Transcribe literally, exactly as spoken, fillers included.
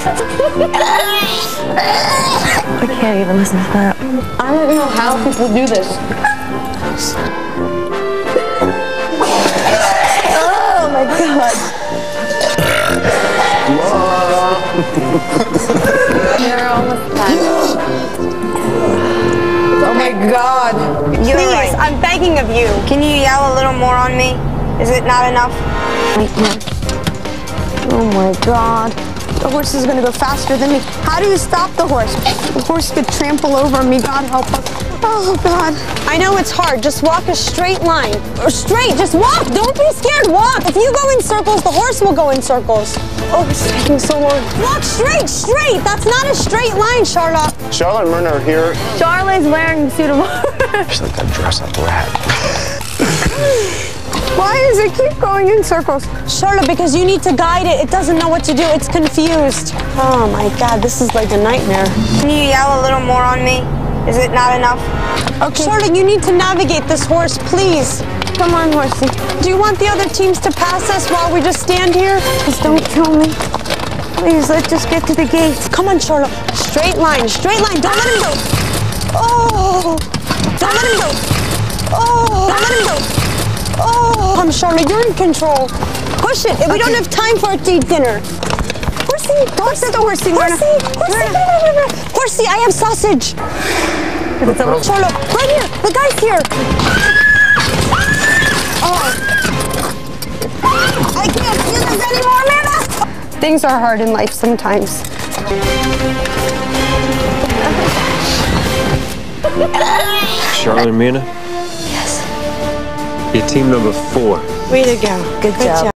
I can't even listen to that. I don't know how people do this. Oh my god. You're almost done. Oh my god. Please, right. I'm begging of you. Can you yell a little more on me? Is it not enough? Oh my god. The horse is gonna go faster than me. How do you stop the horse? The horse could trample over me. God help us. Oh god. I know it's hard. Just walk a straight line. Or straight. Just walk. Don't be scared. Walk. If you go in circles, the horse will go in circles. Oh, it's taking so long. Walk straight, straight. That's not a straight line, Charlotte. Charlotte and Myrna are here. Charlotte's wearing suitable. She's like that dress-up rat. Why does it keep going in circles? Charlotte, because you need to guide it. It doesn't know what to do. It's confused. Oh my god, this is like a nightmare. Can you yell a little more on me? Is it not enough? Okay. Charlotte, you need to navigate this horse, please. Come on, horsey. Do you want the other teams to pass us while we just stand here? Just don't kill me. Please, let's just get to the gate. Come on, Charlotte. Straight line, straight line. Don't let him go. Oh! Don't let him go. Oh! Don't let him go. Oh! Come, Charlotte, you're in control. Push it. We don't have time for a tea dinner. Horsey, Don't set the horsey, Myrna. Horsey, Horsey, Horsey, I have sausage. Charlotte, right here. The guy's here. Oh. I can't do this anymore, Myrna. Things are hard in life sometimes. Charlotte and Myrna? Yes. You're team number four. Way to go. Good, Good job. job.